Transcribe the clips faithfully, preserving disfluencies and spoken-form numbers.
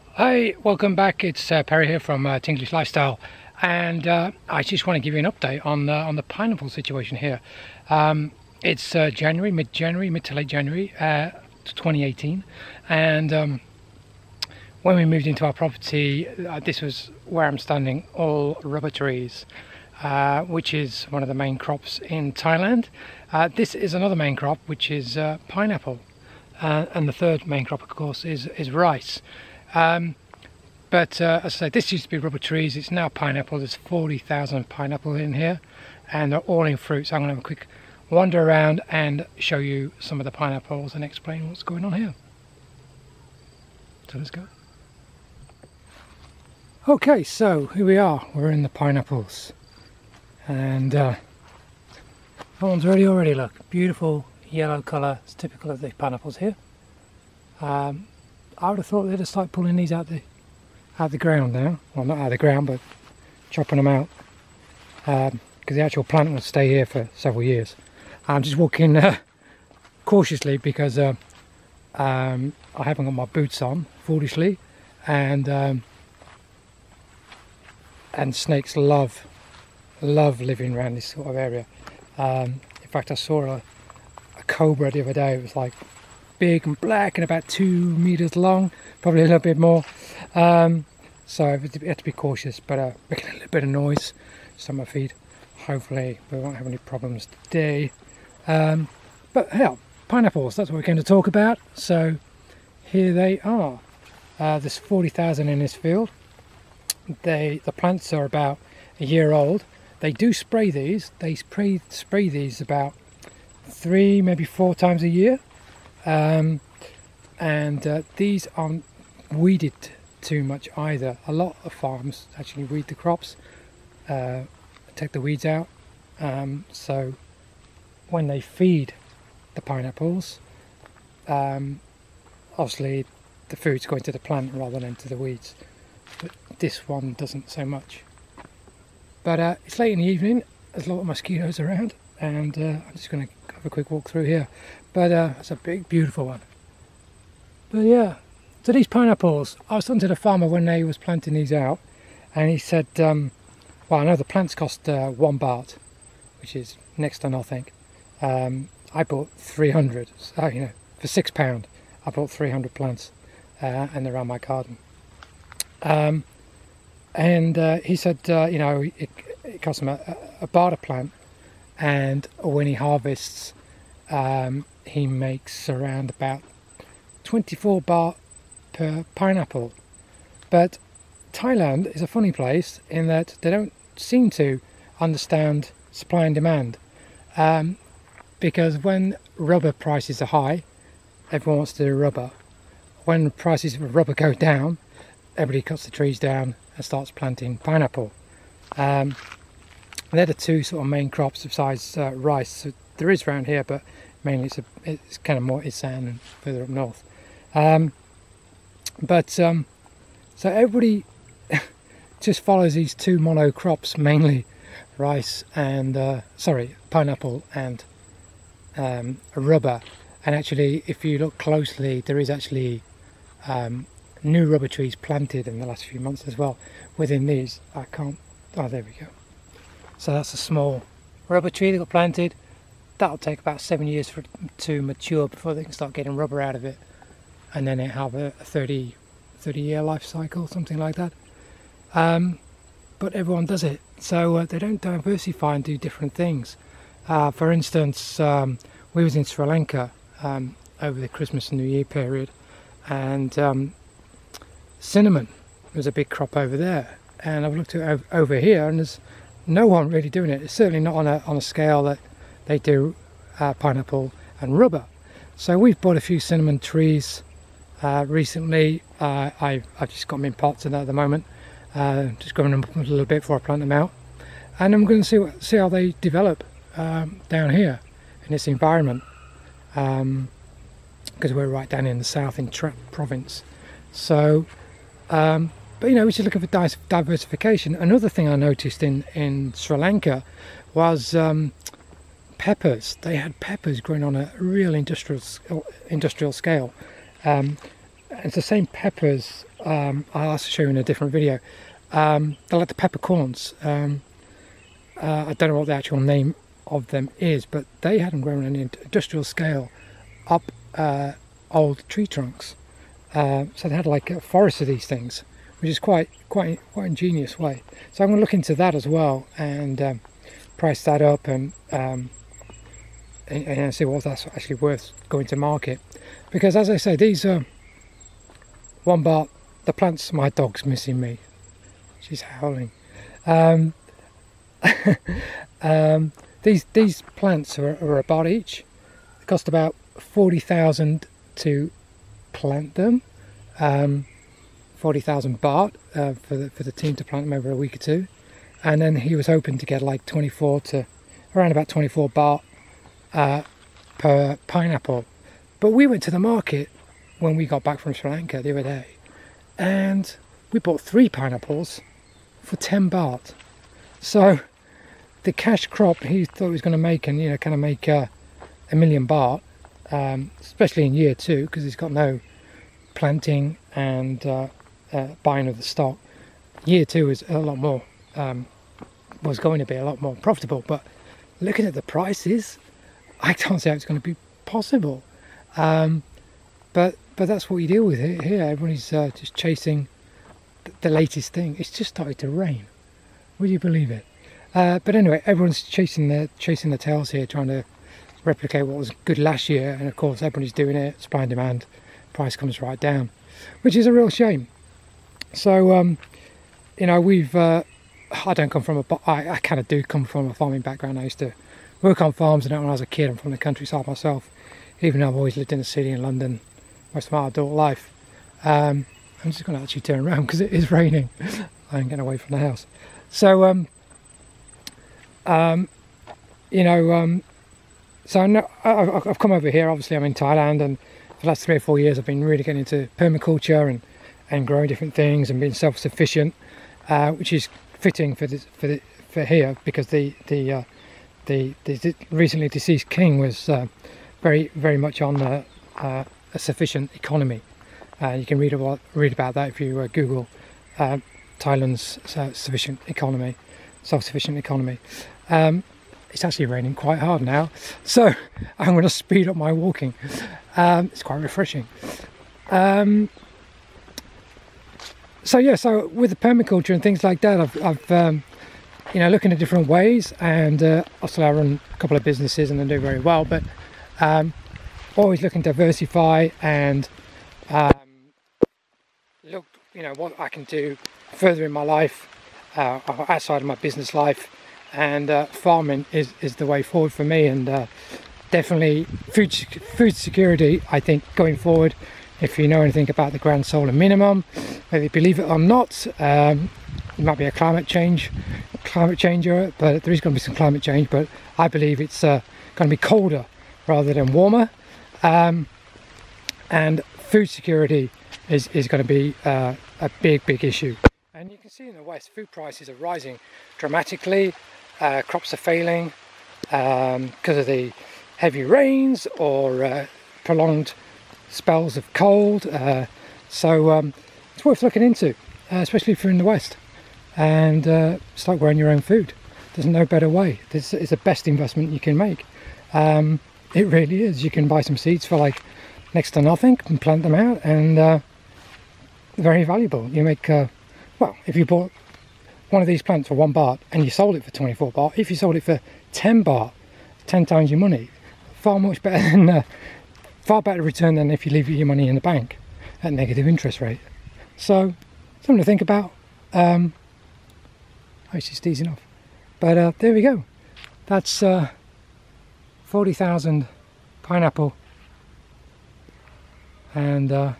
Hi, welcome back. It's uh, Perry here from uh, Tinglish Lifestyle, and uh, I just want to give you an update on the on the pineapple situation here. Um, it's uh, January, mid-January, mid to late January, uh, twenty eighteen, and um, when we moved into our property, uh, this was where I'm standing, all rubber trees, uh, which is one of the main crops in Thailand. Uh, this is another main crop, which is uh, pineapple, uh, and the third main crop, of course, is is rice. Um, but uh, as I said, this used to be rubber trees. It's now pineapple. There's forty thousand pineapple in here, and they're all in fruit. So I'm going to have a quick wander around and show you some of the pineapples and explain what's going on here. So let's go. Okay, so here we are. We're in the pineapples, and uh, that one's ready already. Look, beautiful yellow colour. It's typical of the pineapples here. Um, I would have thought they'd have started pulling these out the out of the ground now. Well, not out of the ground, but chopping them out, because um, the actual plant will stay here for several years. I'm just walking uh, cautiously because uh, um, I haven't got my boots on, foolishly, and um, and snakes love love living around this sort of area. Um, in fact, I saw a, a cobra the other day. It was like big and black and about two meters long, probably a little bit more. Um, so I had to be cautious, but uh, making a little bit of noise just on my feet. Hopefully we won't have any problems today. Um, but hell, pineapples, that's what we're going to talk about. So here they are. Uh, there's forty thousand in this field. They, the plants are about a year old. They do spray these. They spray, spray these about three, maybe four times a year. Um, and uh, these aren't weeded too much either. A lot of farms actually weed the crops, uh, take the weeds out, um, so when they feed the pineapples, um, obviously the food's going to the plant rather than to the weeds, but this one doesn't so much. But uh, it's late in the evening, there's a lot of mosquitoes around, and uh, I'm just going to have a quick walk through here. But uh, it's a big, beautiful one. But yeah, so these pineapples, I was talking to the farmer when they was planting these out, and he said, um, well, I know the plants cost uh, one baht, which is next to nothing. Um, I bought three hundred, so, you know, for six pound, I bought three hundred plants, uh, and they're around my garden. Um, and uh, he said, uh, you know, it, it costs him a, a baht a plant, and when he harvests, um, he makes around about twenty-four baht per pineapple. But Thailand is a funny place in that they don't seem to understand supply and demand, um, because when rubber prices are high, everyone wants to do rubber. When prices of rubber go down, everybody cuts the trees down and starts planting pineapple. Um, they're the two sort of main crops besides uh, rice. So there is around here, but mainly it's, a, it's kind of more Isan and further up north. Um, but um, so everybody just follows these two mono crops, mainly rice and uh, sorry, pineapple and um, rubber. And actually, if you look closely, there is actually um, new rubber trees planted in the last few months as well. Within these, I can't. Oh, there we go. So that's a small rubber tree that got planted. That'll take about seven years for it to mature before they can start getting rubber out of it, and then it have a thirty year life cycle, something like that. Um, but everyone does it, so uh, they don't diversify and do different things. Uh, for instance, um, we was in Sri Lanka um, over the Christmas and New Year period, and um, cinnamon was a big crop over there. And I've looked at over here, and there's no one really doing it. It's certainly not on a on a scale that they do uh, pineapple and rubber. So we've bought a few cinnamon trees uh, recently. Uh, I, I've just got them in pots at the moment, uh, just growing them a little bit before I plant them out. And I'm going to see what, see how they develop um, down here in this environment, because um, we're right down in the south in Trap province. So, um, but you know, we're just looking for diversification. Another thing I noticed in, in Sri Lanka was um, peppers. They had peppers growing on a real industrial industrial scale. Um, it's the same peppers um, I'll also show you in a different video. Um, they're like the peppercorns. Um, uh, I don't know what the actual name of them is, but they hadn't grown on an industrial scale up uh, old tree trunks. Uh, so they had like a forest of these things, which is quite quite quite ingenious way. So I'm going to look into that as well and um, price that up and, um, and and see what that's actually worth going to market. Because as I say, these are one baht. The plants. My dog's missing me. She's howling. Um, um, these these plants are, are a baht each. They cost about forty thousand to plant them. Um, forty thousand baht uh, for the for the team to plant them over a week or two, and then he was hoping to get like twenty-four to around about twenty-four baht uh, per pineapple. But we went to the market when we got back from Sri Lanka the other day, and we bought three pineapples for ten baht. So the cash crop he thought he was going to make, and you know, kind of make uh, a million baht, um, especially in year two, because he's got no planting and uh, uh, buying of the stock. Year two is a lot more, um, was going to be a lot more profitable, but looking at the prices, I can't see how it's going to be possible. Um, but but that's what you deal with here. Everybody's uh, just chasing the latest thing. It's just started to rain. Will you believe it? Uh, but anyway, everyone's chasing their chasing their tails here, trying to replicate what was good last year, and of course everybody's doing it. Supply and demand, price comes right down, which is a real shame. So um, you know, we've uh, I don't come from a I, I kind of do come from a farming background. I used to work on farms, and when I was a kid, I'm from the countryside myself, even though I've always lived in the city in London most of my adult life. um, I'm just going to actually turn around because it is raining. I'm getting away from the house. So um, um, you know, um, so no, I've, I've come over here. Obviously I'm in Thailand, and for the last three or four years I've been really getting into permaculture and and growing different things and being self-sufficient, uh, which is fitting for this for the for here, because the the uh, the, the recently deceased king was uh, very very much on uh, uh, a sufficient economy. Uh, you can read about read about that if you uh, Google uh, Thailand's uh, sufficient economy, self-sufficient economy. Um, it's actually raining quite hard now, so I'm going to speed up my walking. Um, it's quite refreshing. Um, so yeah, so with the permaculture and things like that, I've, I've um, you know, looking at different ways, and uh, also I run a couple of businesses and they do very well, but um, always looking to diversify and um, look, you know, what I can do further in my life, uh, outside of my business life, and uh, farming is, is the way forward for me. And uh, definitely food food security, I think, going forward. If you know anything about the Grand Solar Minimum, whether you believe it or not, um, it might be a climate change climate changer, but there is going to be some climate change, but I believe it's uh, going to be colder rather than warmer. Um, and food security is, is going to be uh, a big big issue. And you can see in the West, food prices are rising dramatically. Uh, crops are failing because um, of the heavy rains or uh, prolonged spells of cold. Uh, so um, it's worth looking into, uh, especially if you're in the West, and uh, start growing your own food. There's no better way. This is the best investment you can make. Um, it really is. You can buy some seeds for like next to nothing and plant them out, and uh, very valuable. You make uh, well, if you bought one of these plants for one baht and you sold it for twenty-four baht, if you sold it for ten baht, ten times your money, far much better than uh, far better return than if you leave your money in the bank at negative interest rate. So something to think about. Um, oh, she's teasing off, but uh, there we go. That's uh, forty thousand pineapple, and uh,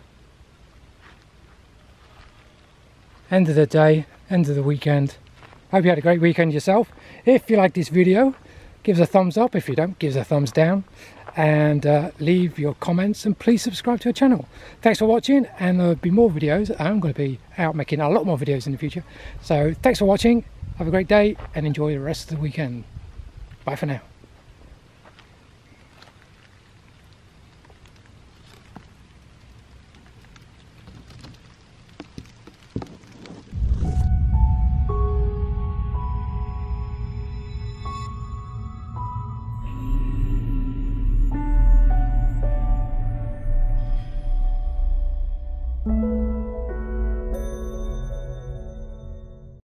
end of the day, end of the weekend. Hope you had a great weekend yourself. If you like this video, give us a thumbs up. If you don't, give us a thumbs down, and uh, leave your comments, and please subscribe to our channel. Thanks for watching, and there'll be more videos. I'm going to be out making a lot more videos in the future. So thanks for watching. Have a great day and enjoy the rest of the weekend. Bye for now.